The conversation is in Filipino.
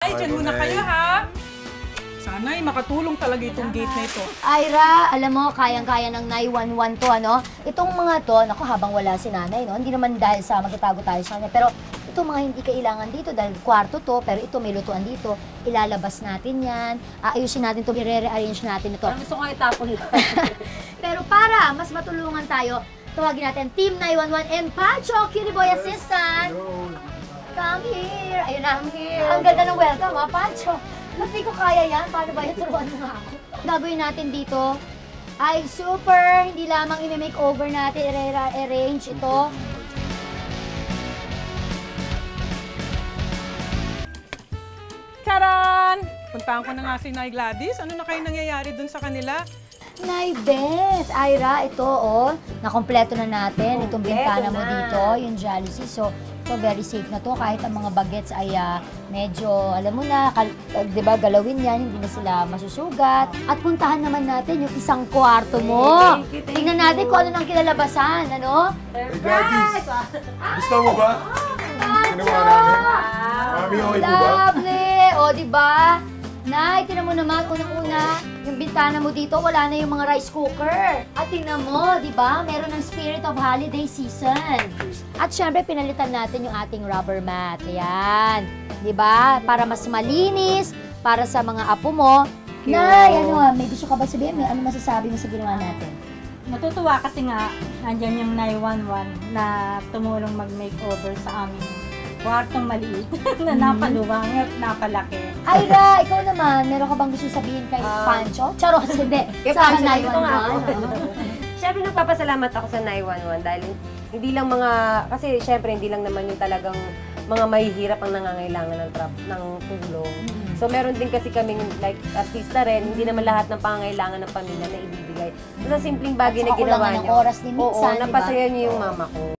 Nay, dyan muna kayo ha. Sana'y makatulong talaga itong gate na ito. Ira, alam mo, kayang-kaya ng 911 to, ano? Itong mga to, naku, habang wala si nanay, no? Hindi naman dahil sa magtatago tayo sa kanya, pero itong mga hindi kailangan dito dahil kwarto to, pero ito may lutuan dito, ilalabas natin yan, aayusin natin to, i-rearrange natin ito. Parang gusto ko itapon lang. Pero para mas matulungan tayo, tawagin natin Team 911 and Pacho, Cutie Boy Assistant. Come here. Ayun na. Ang ganda ng welcome, ha, Pacho. Ba't di ko kaya yan? Paano ba yan? Turuan mo nga ako. Gagawin natin dito ay super, hindi lamang i-makeover natin, i-arrange ito. Charan! Puntahan ko na nga si Nay Gladys. Ano na kayo nangyayari dun sa kanila? Nay Beth, Ira, ito nakompleto na natin. Itong bintana mo dito, yung jalousie. So, ito very safe na to. Kahit ang mga bagets ay medyo, alam mo na, di ba, galawin yan, hindi na sila masusugat. At puntahan naman natin yung isang kwarto mo. Tingnan natin kung ano nang kinalabasan, ano? Hey, Gladys! Gusto mo ba? Ginawa namin? Mami, okay po ba? Lovely! O, di ba? Nay, tinan mo naman, unang-una, yung bintana mo dito, wala na yung mga rice cooker. At tingnan mo, di ba? Meron ng spirit of holiday season. At syempre, pinalitan natin yung ating rubber mat. Ayan. Di ba? Para mas malinis, para sa mga apo mo. Nay, ano, may gusto ka ba sabihin? May ano masasabi mo sa ginawa natin? Natutuwa kasi nga, nandyan yung 911 na tumulong mag-makeover sa aming kwartong maliit na napaluwang at napalaki. Ira, ikaw naman, meron ka bang gusto sabihin kay Pancho? Charot, hindi. Sa 911. Siyempre, nagpapasalamat ako sa 911 dahil hindi lang mga, kasi siyempre, hindi lang naman yung talagang mga mahihirap ang nangangailangan ng tulong. So, meron din kasi kaming, like, artista rin, hindi naman lahat ng pangangailangan ng pamilya na ibibigay. So, sa simpleng bagay na ginawa niyo, oras din minsan, napasaya niyo yung mama ko.